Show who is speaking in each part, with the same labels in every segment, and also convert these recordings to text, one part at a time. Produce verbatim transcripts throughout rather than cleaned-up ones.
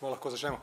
Speaker 1: Smo lahko začnemo?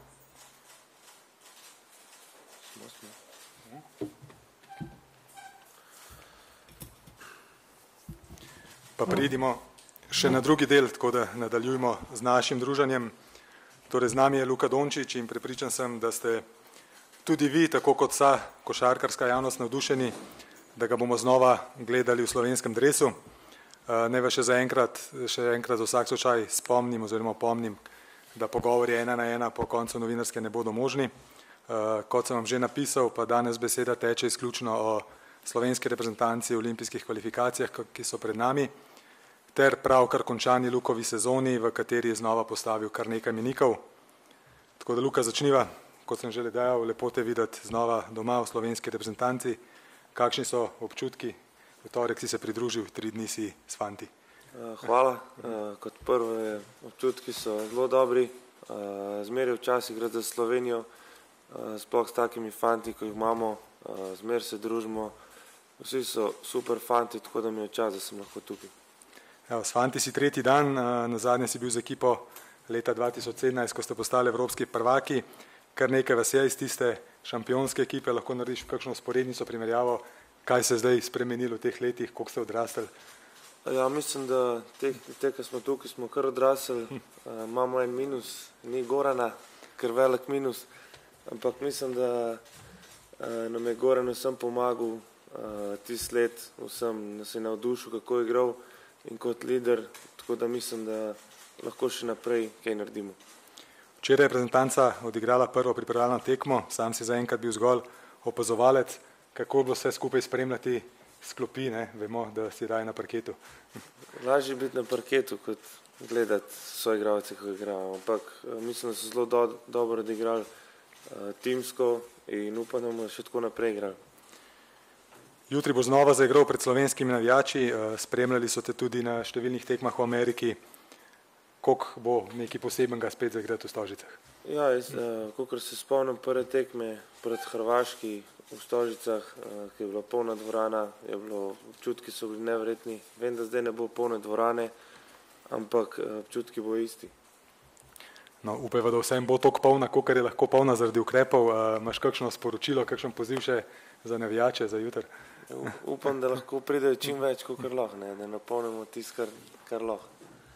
Speaker 1: Pa pridimo še na drugi del, tako da nadaljujemo z našim druženjem. Torej, z nami je Luka Dončić in prepričan sem, da ste tudi vi, tako kot vsa košarkarska javnost, navdušeni, da ga bomo znova gledali v slovenskem dresu. Naj vas še za enkrat, še enkrat za vsak slučaj spomnim oziroma pomnim, da pogovori ena na ena po koncu novinarske ne bodo možni. Kot sem vam že napisal, pa danes beseda teče izključno o slovenski reprezentanci v olimpijskih kvalifikacijah, ki so pred nami, ter pravkar končani Lukovi sezoni, v kateri je znova postavil kar nekaj menikov. Tako da, Luka, začniva, kot sem že dejal, lepo te videti znova doma v slovenski reprezentanci. Kakšni so občutki? V torek si se pridružil, tri dni si s fanti.
Speaker 2: Hvala. Kot prvo, občutki so zelo dobri. Zmeraj včasih gre za Slovenijo, sploh s takimi fanti, ko jih imamo, zmeraj se družimo. Vsi so super fanti, tako da mi je čas, da sem lahko tukaj.
Speaker 1: Evo, s fanti si tretji dan, nazadnje si bil z ekipo leta dva tisoč sedemnajst, ko ste postali evropski prvaki. Kar nekaj vas je iz tiste šampionske ekipe, lahko narediš kakšno vzporednico, primerjavo, kaj se je zdaj spremenilo v teh letih, koliko ste odrastali?
Speaker 2: Ja, mislim, da te, te ko smo tukaj, smo kar odrastali. Uh, imamo en minus, ni Gorana, ker velik minus, ampak mislim, da uh, nam je Goran vsem pomagal, uh, tisti let vsem nas je navdušil, kako je igral in kot lider, tako da mislim, da lahko še naprej kaj naredimo.
Speaker 1: Včeraj je reprezentanca odigrala prvo pripravljalno tekmo, sam si zaenkrat bil zgolj opazovalec. Kako bo vse skupaj spremljati s klopi, ne? Vemo, da si raje na parketu.
Speaker 2: Lažje biti na parketu, kot gledati soigralce, ko igrajo. Ampak mislim, da so zelo do, dobro odigrali uh, timsko in upam, da bomo še tako naprej igrali.
Speaker 1: Jutri bo znova zaigral pred slovenskimi navijači, uh, spremljali so te tudi na številnih tekmah v Ameriki. Koliko bo nekaj posebenega spet zaigrati v Stožicah?
Speaker 2: Ja, jaz, uh, kakor se spomnim prve tekme pred Hrvaški, v Stožicah, ki je bila polna dvorana, je bilo, občutki so bili nevredni. Vem, da zdaj ne bo polne dvorane, ampak občutki bo isti.
Speaker 1: No, upajva, da vsem bo toliko polna, kolikor je lahko polna zaradi ukrepov. Imaš kakšno sporočilo, kakšen poziv še za navijače za jutri?
Speaker 2: Upam, da lahko pridejo čim več, kolikor lahko, ne, da napolnimo tisto, kar, kar lahko.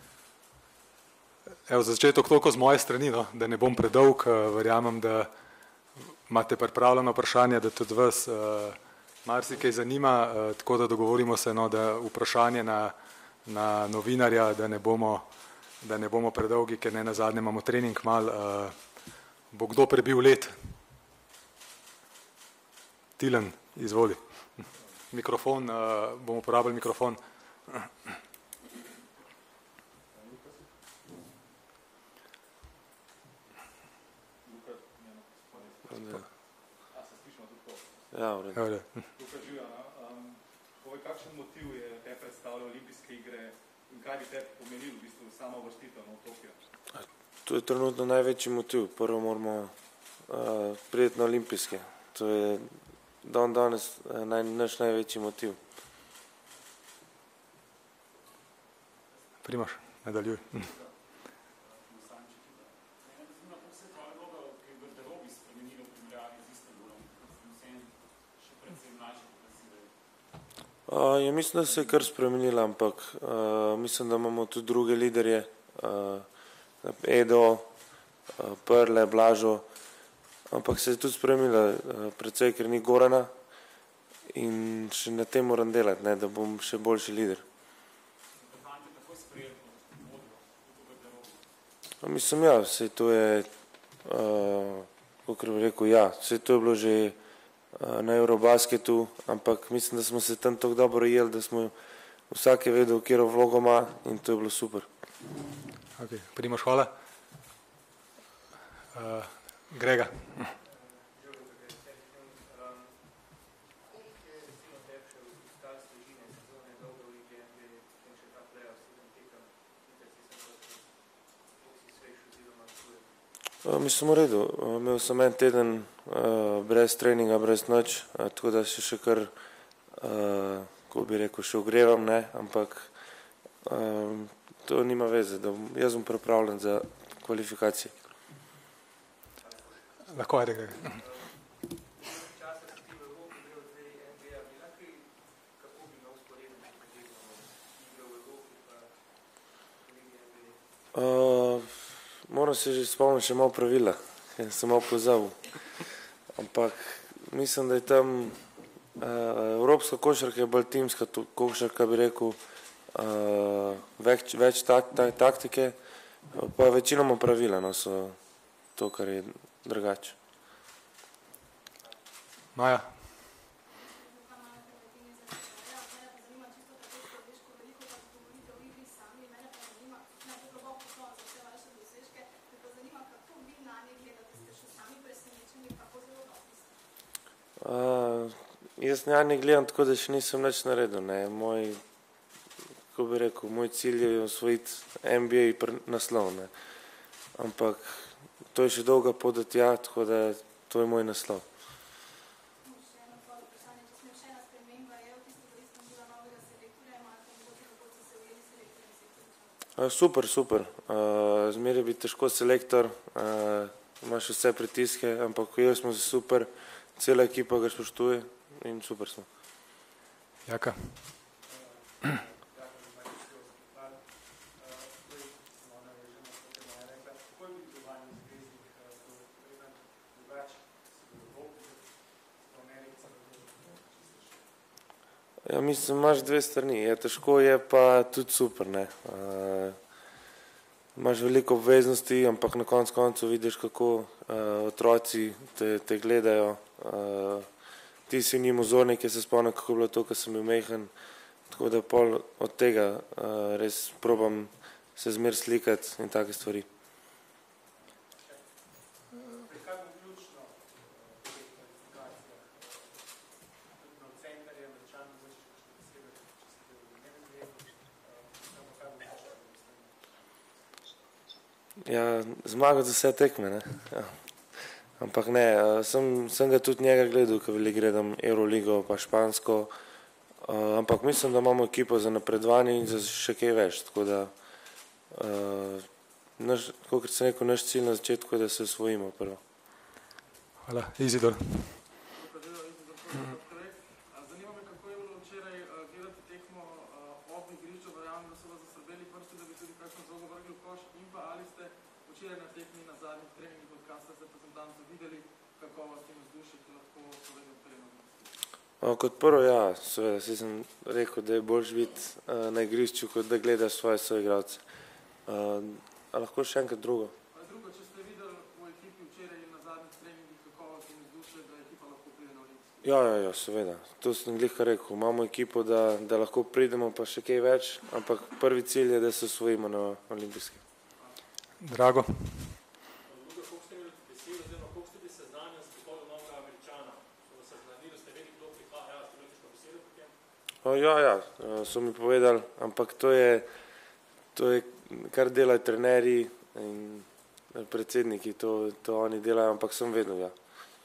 Speaker 1: Evo, za začetek toliko z moje strani, no, da ne bom predolg, verjamem, da imate pripravljeno vprašanje, da tudi vas uh, marsikaj zanima, uh, tako da dogovorimo se, no, da vprašanje na, na novinarja, da ne bomo, da ne bomo predolgi, ker ne nazadnje imamo trening mal. Uh, bo kdo prebil let? Tilen, izvoli. Mikrofon, uh, bomo uporabili mikrofon.
Speaker 2: Ja, v redu.
Speaker 1: Ja,
Speaker 3: Luka, živijo, um, povej, kakšen motiv je te predstavljal olimpijske igre in kaj bi te pomenilo v bistvu sama uvrstitev v Tokio?
Speaker 2: To je trenutno največji motiv. Prvo moramo uh, priti na olimpijske. To je dan danes uh, naj, naš največji motiv.
Speaker 1: Primož, nadaljuj.
Speaker 2: Uh, ja, mislim, da se je kar spremenila, ampak uh, mislim, da imamo tudi druge liderje, uh, Edo, uh, Prle, Blažo, ampak se je tudi spremenila uh, predvsej, ker ni Gorana in še na tem moram delati, ne, da bom še boljši lider. Uh, mislim, ja, vse to je, uh, kakor bi rekel, ja, vse to je bilo že na Eurobasketu, ampak mislim, da smo se tam tako dobro jeli, da smo vsak je vedel, kjero vlogo ima in to je bilo super.
Speaker 1: Okay. Primož, hvala. Uh, Grega.
Speaker 2: Uh, mislim, v redu. Uh, imel sem en teden uh, brez treninga, brez noč, uh, tako da se še kar, uh, ko bi rekel, še ogrevam, ne, ampak uh, to nima veze, da jaz bom pripravljen za kvalifikacije.
Speaker 1: Lahko ajde Greg.
Speaker 2: Uh, moram se že spomniti še malo pravila, ker sem malo pozabil. Ampak mislim, da je tam uh, evropska košarka je bolj timska košarka, bi rekel, uh, več, več tak, tak, taktike, pa večinoma pravila no, so to, kar je drugače.
Speaker 1: Maja.
Speaker 2: Uh, jaz njani gledam tako, da še nisem nič naredil. Ne. Moj, kako bi rekel, moj cilj je osvojiti N B A naslov. Ne. Ampak to je še dolga pot do tja, tako da to je moj naslov. Uh, super, super. Uh, zmeraj bi težko selektor, uh, imaš vse pritiske, ampak jaz smo se super. Cela ekipa ga spoštuje in super smo.
Speaker 1: Jaka.
Speaker 2: Ja, mislim, imaš dve strani. Je težko, je pa tudi super. Ne. Uh, imaš veliko obveznosti, ampak na koncu koncu vidiš, kako uh, otroci te, te gledajo. Uh, ti si njim vzornik, jaz se spomnim, kako je bilo to, ko sem bil mehen, tako da pol od tega uh, res probam se zmer slikati in take stvari. Ja, zmagati za vse tekme, ne. Ja. Ampak ne, sem, sem ga tudi njega gledal, ko veliko gledam Euroligo pa špansko, uh, ampak mislim, da imamo ekipo za napredovanje in za še kaj več, tako da, uh, naš, kot sem rekel, naš cilj na začetku je, da se osvojimo prvo.
Speaker 1: Hvala, Izidor.
Speaker 3: Zanima me, kako je bilo včeraj gledati tekmo ob igrišču, verjamem, da so vas zaskrbeli prsti, da bi tudi kakšno žogo vrgli v koš, in pa ali ste včeraj na tekmi na zadnjih treningih od kasta z reprezentanco videli kakovost in vzdušje, ki lahko povedal trening?
Speaker 2: Kot prvo, ja, seveda, si sem rekel, da je boljš biti uh, na igrišču, kot da gledaš svoje soigralce. Uh, a lahko še enkrat drugo?
Speaker 3: Drugo, če ste videli v ekipi včeraj in na zadnjih treningih kakovost in vzdušje, da ekipa lahko pride na olimpijske?
Speaker 2: Ja, ja, ja, seveda. To sem glih kar rekel. Imamo ekipo, da, da lahko pridemo pa še kaj več, ampak prvi cilj je, da se osvojimo na olimpijske.
Speaker 1: Drago.
Speaker 2: O, ja, ja, so mi povedali, ampak to je, to je kar delajo trenerji in predsedniki, to, to oni delajo, ampak sem vedno, ja.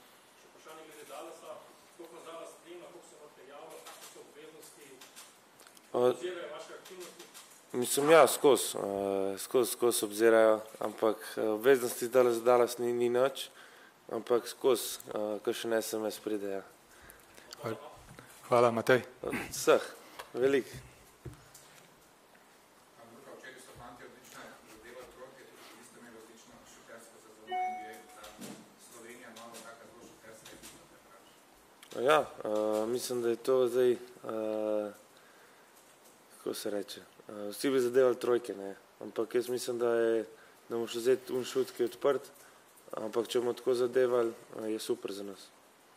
Speaker 2: O, mislim, ja, skozi, skozi, skozi obzirajo, ampak obveznosti danes, danes ni, ni nič, ampak skozi, ko še ne sem jaz pride, ja.
Speaker 1: Hvala. Hvala, Matej.
Speaker 2: Vseh, velik.
Speaker 4: Včeraj so fanti odlično zadevali trojke, vi ste imeli odlično šutersko sezono N B A, da Slovenija malo taka zelo šuterska ekipa.
Speaker 2: Ja, uh, mislim, da je to zdaj, uh, kako se reče, uh, vsi bi zadevali trojke, ne, ampak jaz mislim, da je, da bomo še vzeti un šut, ki je odprt, ampak če bomo tako zadevali, uh, je super za nas.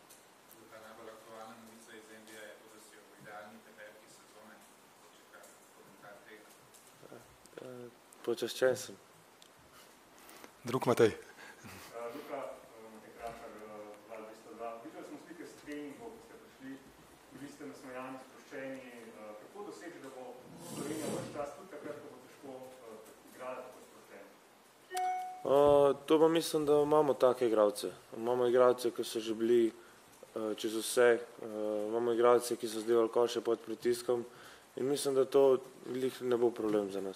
Speaker 2: Počaščen sem.
Speaker 1: Drug Matej.
Speaker 5: Luka, Matej Krašar, Val dvesto dva. Videli smo slike s treningov, ko ste prišli, bili ste nasmejani, sproščeni. Kako doseči, da bo Slovenija vaš čas tudi takrat, ko bo težko igrati tako sproščeni?
Speaker 2: To pa mislim, da imamo take igralce. Imamo igralce, ki so že bili čez vse. Imamo igralce, ki so zdevali koše pod pritiskom in mislim, da to ne bo problem za nas.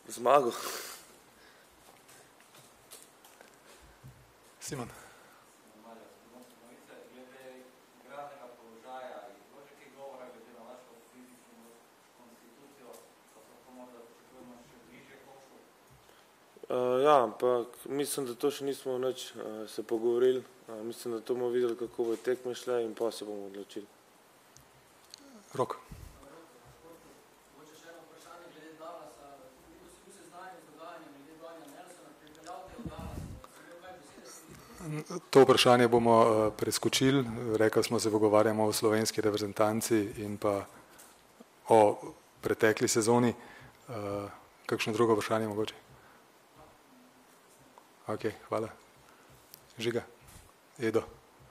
Speaker 2: Zmago.
Speaker 1: Simon.
Speaker 2: Uh, ja, ampak mislim, da to še nismo nič uh, se pogovorili. Uh, mislim, da to bomo videli, kako bo tekme šle in pa se bomo odločili.
Speaker 1: Rok. To vprašanje bomo uh, preskočili. Rekli smo, se pogovarjamo o slovenski reprezentanci in pa o pretekli sezoni. Uh, kakšno drugo vprašanje mogoče? Ok, hvala. Žiga, Edo.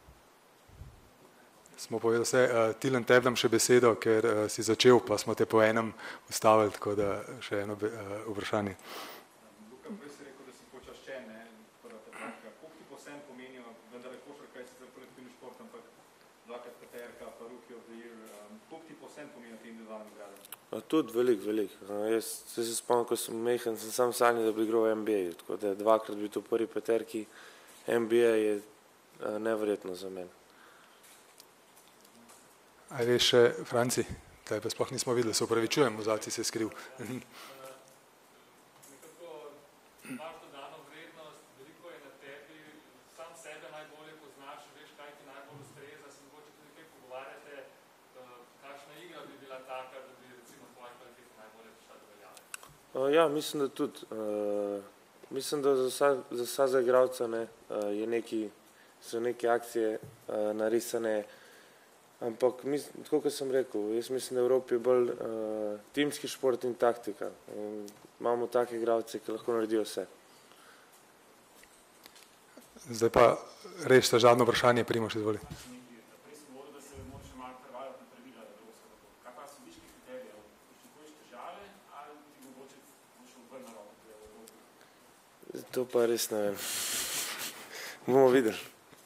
Speaker 1: Smo povedali vse. Uh, Tilen, tebi dam še besedo, ker uh, si začel, pa smo te po enem ustavili, tako da še eno uh, vprašanje.
Speaker 5: Luka, prej si rekel, da si počaščen, ne? Prva peterka. Koliko ti posebno pomenijo, vendar je košarka, je sicer kolektivni šport, ampak dvakrat peterka, pa Rookie of the Year. Um, koliko ti posebno pomenijo ti individualni igralci?
Speaker 2: Tudi veliko, veliko. Jaz se spomnim, ko sem mehen, sem sam sanjal, da bi igral v N B A, tako da dvakrat bi to prvi peterki. N B A je neverjetno za mene.
Speaker 1: A veš še, Franci, da pa sploh nismo videli, se upravičujem, v zadnji se je skril.
Speaker 5: Nekako imaš dodano vrednost, veliko je na tebi, sam sebe najbolje poznaš, veš, kaj ti najbolj ustreza, se mogoče tudi kaj pogovarjate, kakšna igra bi bila taka, da bi recimo tvoje kvalitete najbolje prišla do veljave?
Speaker 2: Ja, mislim, da tudi. Uh, mislim, da za vsa, za vsa za igralca ne, uh, je neki, so neke akcije uh, narisane, ampak mislim, tako kot sem rekel, jaz mislim, da v Evropi je bolj uh, timski šport in taktika. In imamo take igralce, ki lahko naredijo vse.
Speaker 1: Zdaj pa res težavno vprašanje, Primož, izvoli.
Speaker 5: Prej si govoril, da se moraš malo prevajati na pravila evropskega. Kaj pa so viški kriteriji? Pričakuješ težave ali ti mogoče boš odvrl na roko v Evropi?
Speaker 2: To pa res ne vem. Bomo videli.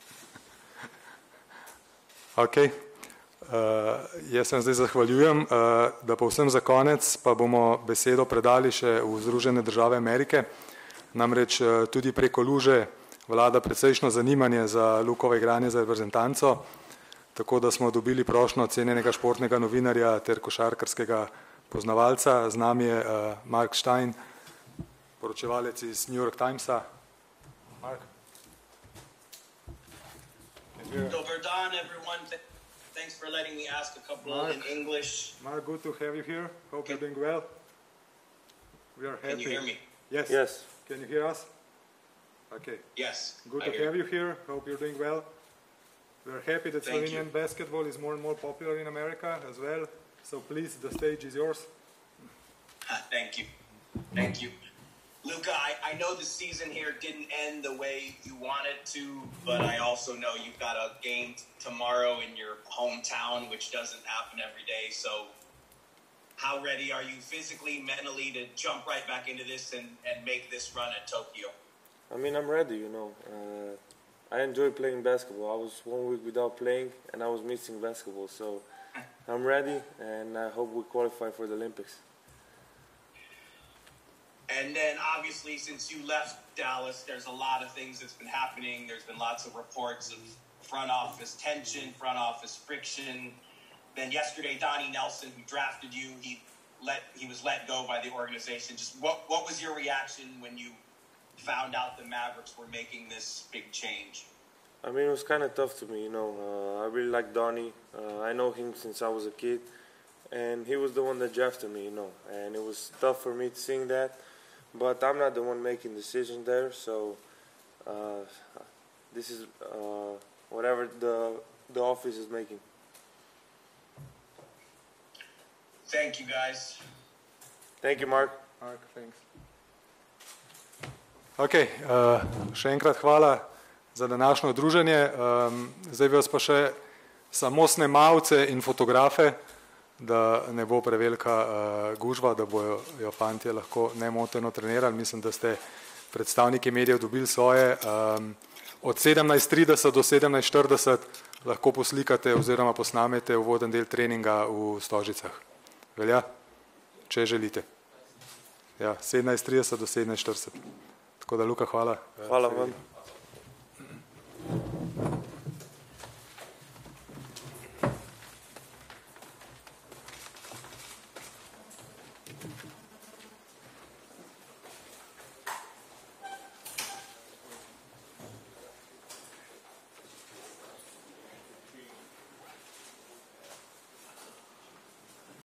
Speaker 1: Ok. Uh, jaz sem zdaj zahvaljujem, uh, da pa vsem za konec pa bomo besedo predali še v Združene države Amerike. Namreč uh, tudi preko luže vlada precejšno zanimanje za Lukovo igranje za reprezentanco, tako da smo dobili prošnjo cenjenega športnega novinarja ter košarkarskega poznavalca. Z nami je uh, Mark Stein, poročevalec iz New York Timesa. Mark.
Speaker 6: Dobar dan, everyone. Thanks for letting me ask a couple
Speaker 1: Mark,
Speaker 6: in English.
Speaker 1: Mark, good to have you here. Hope you're doing well. We are happy.
Speaker 6: Can you hear me?
Speaker 1: Yes.
Speaker 2: Yes.
Speaker 1: Can you hear us? Okay.
Speaker 6: Yes.
Speaker 1: Good
Speaker 6: I
Speaker 1: to
Speaker 6: hear
Speaker 1: have you here. Hope you're doing well. We are happy that
Speaker 6: Thank
Speaker 1: Slovenian
Speaker 6: you.
Speaker 1: basketball is more and more popular in America as well. So please, the stage is yours.
Speaker 6: Thank you. Thank you. Luka, I, I know the season here didn't end the way you wanted to, but I also know you've got a game t- tomorrow in your hometown, which doesn't happen every day. So how ready are you physically, mentally to jump right back into this and, and make this run at Tokyo?
Speaker 2: I mean, I'm ready, you know. Uh, I enjoy playing basketball. I was one week without playing and I was missing basketball. So I'm ready and I hope we qualify for the Olympics.
Speaker 6: And then obviously since you left Dallas, there's a lot of things that's been happening. There's been lots of reports of front office tension, front office friction. Then yesterday, Donnie Nelson, who drafted you, he let he was let go by the organization. Just what what was your reaction when you found out the Mavericks were making this big change?
Speaker 2: I mean, it was kind of tough to me, you know. Uh, I really like Donnie. Uh, I know him since I was a kid. And he was the one that drafted me, you know. And it was tough for me to sing that. But I'm not the one making decisions there, so uh, this is uh, whatever the the office is making.
Speaker 6: Thank you, guys.
Speaker 2: Thank you, Mark.
Speaker 1: Mark, thanks. Ok, uh, še enkrat hvala za današnjo druženje. Um, zdaj bi vas pa še samo snemalce in fotografe, da ne bo prevelika uh, gužva, da bojo jo fantje lahko nemoteno trenirali. Mislim, da ste predstavniki medijev dobili svoje. Um, od sedemnajst trideset do sedemnajst štirideset lahko poslikate oziroma posnamete uvoden del treninga v Stožicah. Velja? Če želite. ja, sedemnajst trideset do sedemnajst štirideset. Tako da, Luka, hvala.
Speaker 2: Hvala vam.
Speaker 1: Thank you.